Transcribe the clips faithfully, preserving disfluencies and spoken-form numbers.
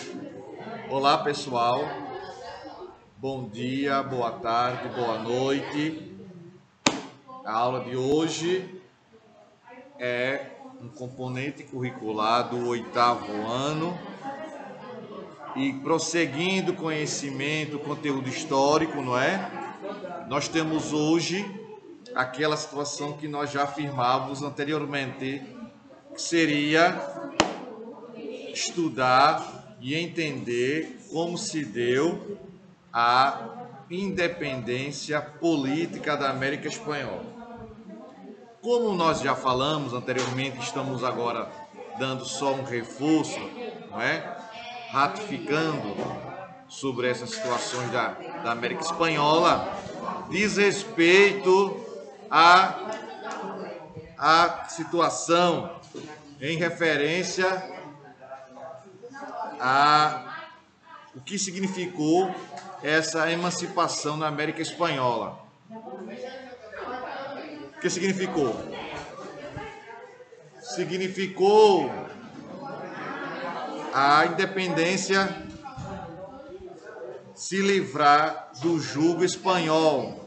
Olá, pessoal. Bom dia, boa tarde, boa noite. A aula de hoje é um componente curricular do oitavo ano e prosseguindo o conhecimento, conteúdo histórico, não é? Nós temos hoje aquela situação que nós já afirmávamos anteriormente, que seria estudar e entender como se deu a independência política da América Espanhola. Como nós já falamos anteriormente, estamos agora dando só um reforço, não é? Ratificando sobre essas situações da, da América Espanhola, diz respeito à, à situação em referência a o que significou essa emancipação na América Espanhola. O que significou? Significou a independência se livrar do jugo espanhol,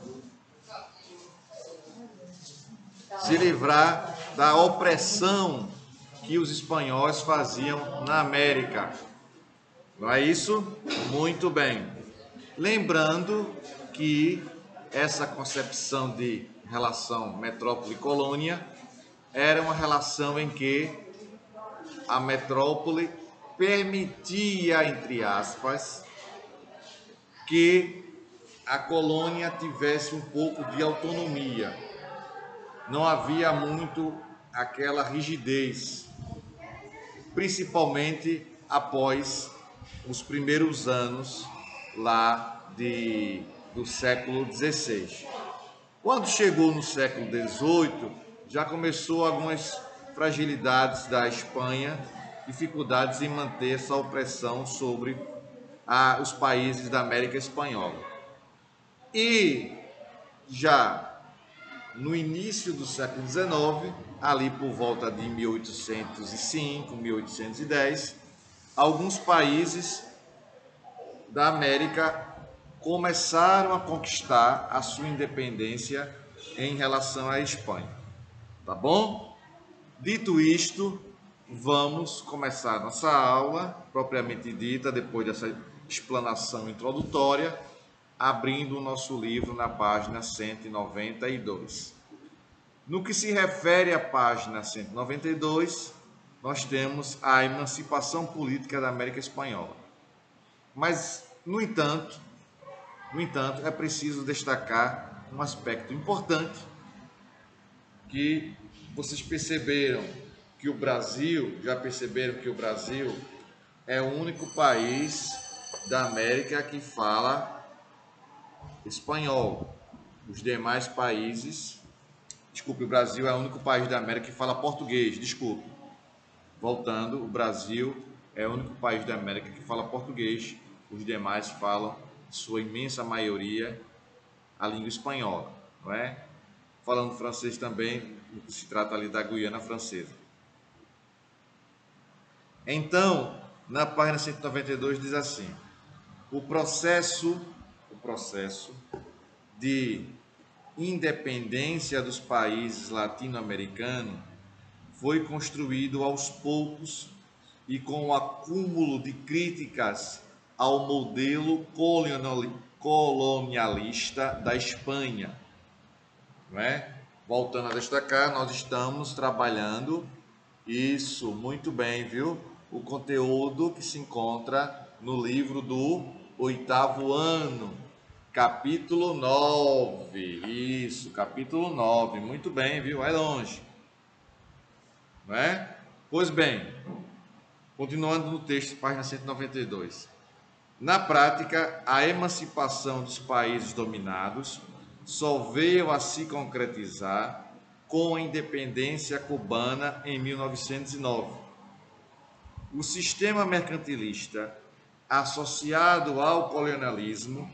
se livrar da opressão que os espanhóis faziam na América. Não é isso? Muito bem. Lembrando que essa concepção de relação metrópole e colônia era uma relação em que a metrópole permitia, entre aspas, que a colônia tivesse um pouco de autonomia. Não havia muito aquela rigidez, principalmente após os primeiros anos lá de, do século dezesseis. Quando chegou no século dezoito, já começou algumas fragilidades da Espanha, dificuldades em manter essa opressão sobre a, os países da América Espanhola. E já no início do século dezenove, ali por volta de mil oitocentos e cinco, mil oitocentos e dez, alguns países da América começaram a conquistar a sua independência em relação à Espanha. Tá bom? Dito isto, vamos começar nossa aula propriamente dita, depois dessa explanação introdutória, abrindo o nosso livro na página cento e noventa e dois. No que se refere à página cento e noventa e dois, nós temos a emancipação política da América Espanhola. Mas, no entanto, no entanto, é preciso destacar um aspecto importante que vocês perceberam que o Brasil, já perceberam que o Brasil é o único país da América que fala espanhol. Os demais países, desculpe, o Brasil é o único país da América que fala português, desculpe. Voltando, o Brasil é o único país da América que fala português, os demais falam, sua imensa maioria, a língua espanhola, não é? Falando francês também, no que se trata ali da Guiana Francesa. Então, na página cento e noventa e dois diz assim: o processo, o processo de independência dos países latino-americanos foi construído aos poucos e com o acúmulo de críticas ao modelo colonialista da Espanha. Não é? Voltando a destacar, nós estamos trabalhando isso muito bem, viu? O conteúdo que se encontra no livro do oitavo ano, capítulo nove. Isso, capítulo nove. Muito bem, viu? Vai longe. Não é? Pois bem, continuando no texto, página cento e noventa e dois. Na prática, a emancipação dos países dominados só veio a se concretizar com a independência cubana em mil novecentos e nove. O sistema mercantilista, associado ao colonialismo,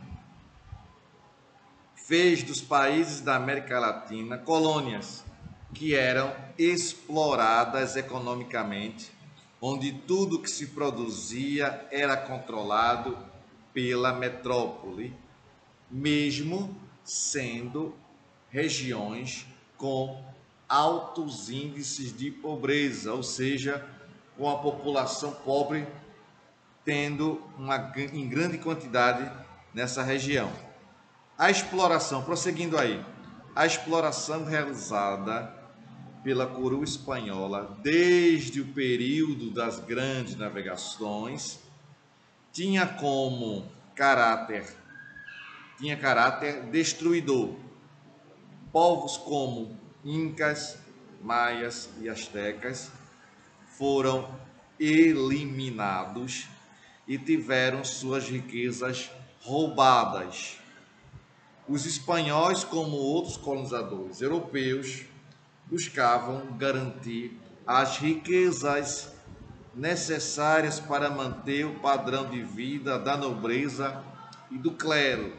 fez dos países da América Latina colônias que eram exploradas economicamente onde tudo que se produzia era controlado pela metrópole, mesmo sendo regiões com altos índices de pobreza, ou seja, com a população pobre tendo uma, em grande quantidade nessa região. A exploração, prosseguindo aí, a exploração realizada pela coroa espanhola desde o período das grandes navegações tinha como caráter, tinha caráter destruidor. Povos como incas, maias e astecas foram eliminados e tiveram suas riquezas roubadas. Os espanhóis, como outros colonizadores europeus, buscavam garantir as riquezas necessárias para manter o padrão de vida da nobreza e do clero.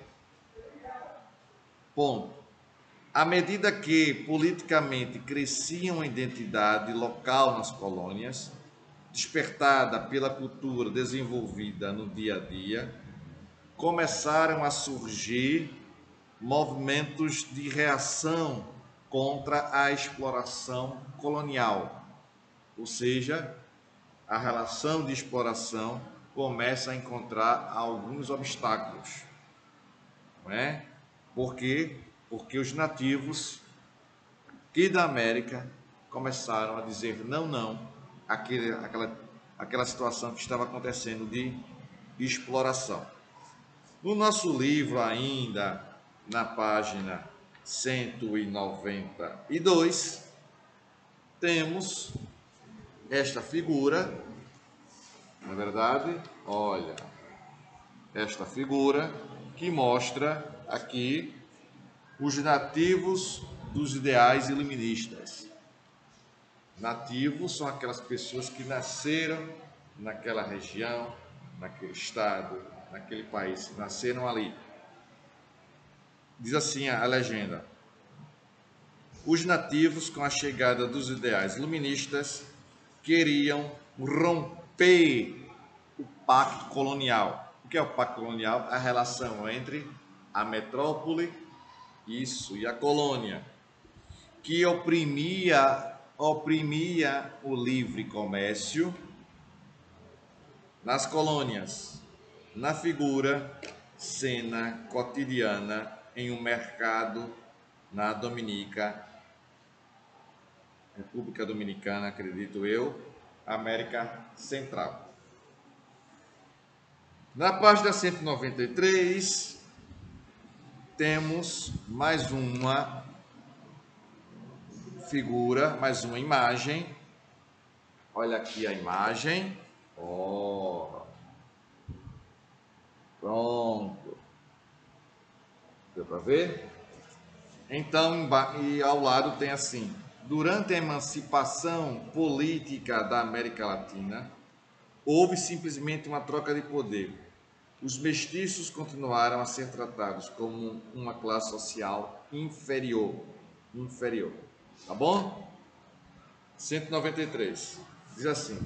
Ponto. À medida que politicamente crescia uma identidade local nas colônias, despertada pela cultura desenvolvida no dia a dia, começaram a surgir movimentos de reação contra a exploração colonial, ou seja, a relação de exploração começa a encontrar alguns obstáculos, não é? Por quê? Porque os nativos aqui da América começaram a dizer não, não, àquele, àquela, àquela situação que estava acontecendo de exploração. No nosso livro ainda, na página cento e noventa e dois, temos esta figura, na verdade, olha, esta figura que mostra aqui os nativos dos ideais iluministas. Nativos são aquelas pessoas que nasceram naquela região, naquele estado, naquele país, nasceram ali. Diz assim a legenda: os nativos, com a chegada dos ideais iluministas, queriam romper o pacto colonial. O que é o pacto colonial? A relação entre a metrópole, isso, e a colônia, que oprimia, oprimia o livre comércio nas colônias, na figura, cena cotidiana em um mercado na Dominica, República Dominicana, acredito eu, América Central. Na página cento e noventa e três, temos mais uma figura, mais uma imagem. Olha aqui a imagem. Oh. Pronto. Deu para ver? Então, e ao lado tem assim: durante a emancipação política da América Latina, houve simplesmente uma troca de poder. Os mestiços continuaram a ser tratados como uma classe social inferior. Inferior. Tá bom? cento e noventa e três. Diz assim: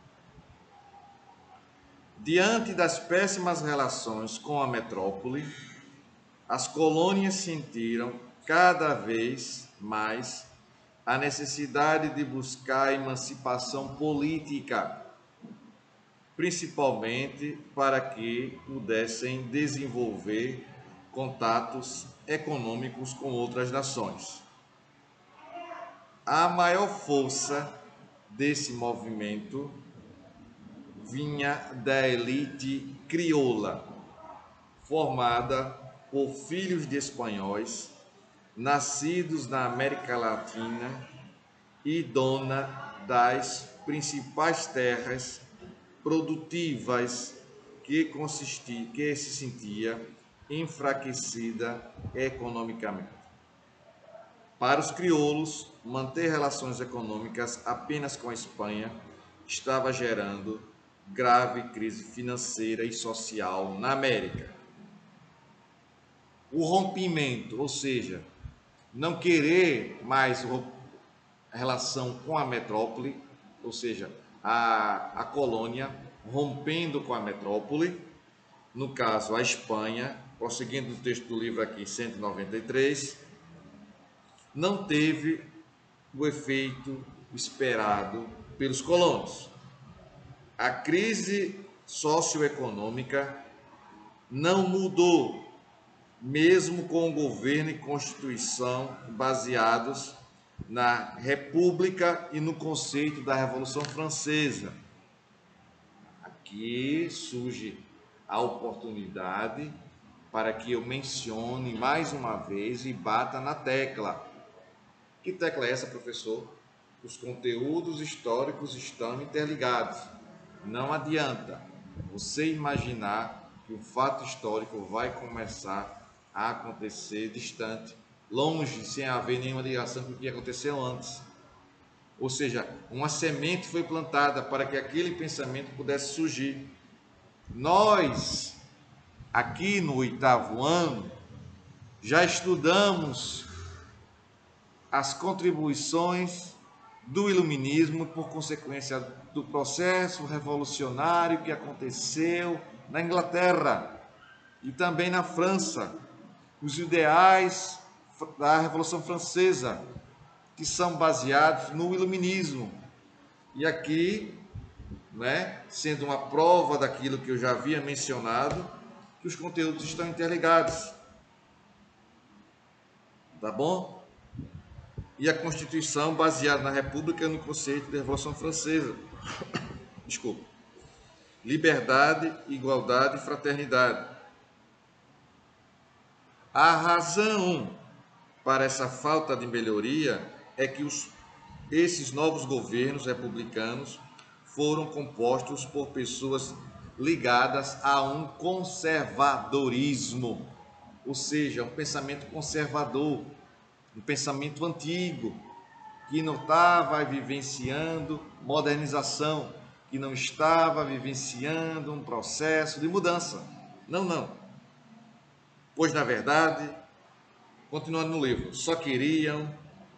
diante das péssimas relações com a metrópole, as colônias sentiram cada vez mais a necessidade de buscar a emancipação política, principalmente para que pudessem desenvolver contatos econômicos com outras nações. A maior força desse movimento vinha da elite crioula, formada por filhos de espanhóis, nascidos na América Latina e dona das principais terras produtivas, que, consistia, que se sentia enfraquecida economicamente. Para os crioulos, manter relações econômicas apenas com a Espanha estava gerando grave crise financeira e social na América. O rompimento, ou seja, não querer mais a relação com a metrópole, ou seja, a, a colônia, rompendo com a metrópole, no caso a Espanha, prosseguindo o texto do livro aqui, cento e noventa e três, não teve o efeito esperado pelos colonos. A crise socioeconômica não mudou, mesmo com o governo e constituição baseados na República e no conceito da Revolução Francesa. Aqui surge a oportunidade para que eu mencione mais uma vez e bata na tecla. Que tecla é essa, professor? Os conteúdos históricos estão interligados. Não adianta você imaginar que o fato histórico vai começar a acontecer distante, longe, sem haver nenhuma ligação com o que aconteceu antes. Ou seja, uma semente foi plantada para que aquele pensamento pudesse surgir. Nós, aqui no oitavo ano, já estudamos as contribuições do iluminismo, por consequência do processo revolucionário que aconteceu na Inglaterra e também na França, os ideais da Revolução Francesa, que são baseados no iluminismo. E aqui, né, sendo uma prova daquilo que eu já havia mencionado, que os conteúdos estão interligados. Tá bom? E a Constituição baseada na República no conceito da Revolução Francesa. Desculpa. Liberdade, igualdade e fraternidade. A razão para essa falta de melhoria é que os, esses novos governos republicanos foram compostos por pessoas ligadas a um conservadorismo, ou seja, um pensamento conservador, um pensamento antigo, que não estava vivenciando modernização, que não estava vivenciando um processo de mudança. Não, não. Pois, na verdade, continuando no livro, só queriam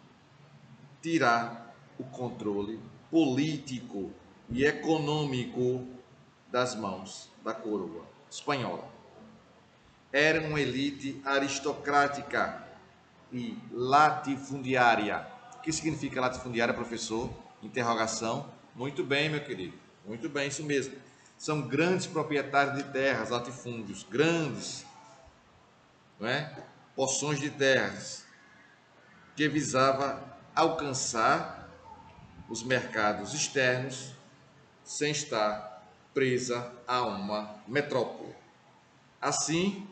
tirar o controle político e econômico das mãos da coroa espanhola. Era uma elite aristocrática e latifundiária. O que significa latifundiária, professor? Interrogação. Muito bem, meu querido. Muito bem, isso mesmo. São grandes proprietários de terras, latifúndios, grandes, não é? Porções de terras, que visava alcançar os mercados externos sem estar presa a uma metrópole. Assim,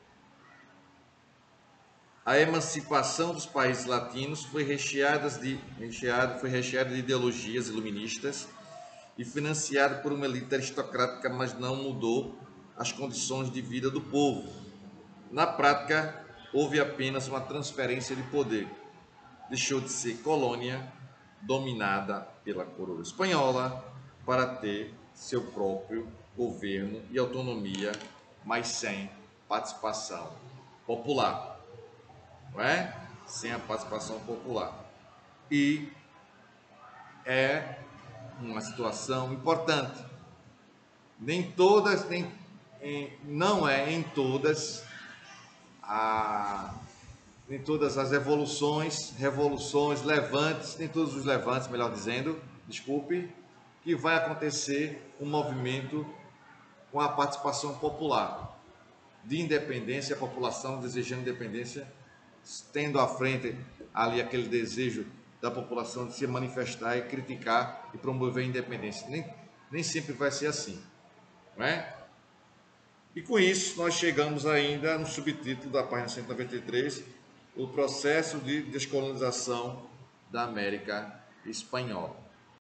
a emancipação dos países latinos foi recheada de, recheado, foi recheada de ideologias iluministas e financiada por uma elite aristocrática, mas não mudou as condições de vida do povo. Na prática, houve apenas uma transferência de poder. Deixou de ser colônia dominada pela coroa espanhola para ter seu próprio governo e autonomia, mas sem participação popular. Não é? Sem a participação popular. E é uma situação importante. Nem todas, nem, em, não é em todas, a, nem todas as evoluções, revoluções, levantes, nem todos os levantes, melhor dizendo, desculpe, que vai acontecer um movimento com a participação popular, de independência, a população desejando independência, tendo à frente ali aquele desejo da população de se manifestar e criticar e promover a independência. Nem, nem sempre vai ser assim, não é? E com isso nós chegamos ainda no subtítulo da página cento e noventa e três, o processo de descolonização da América Espanhola.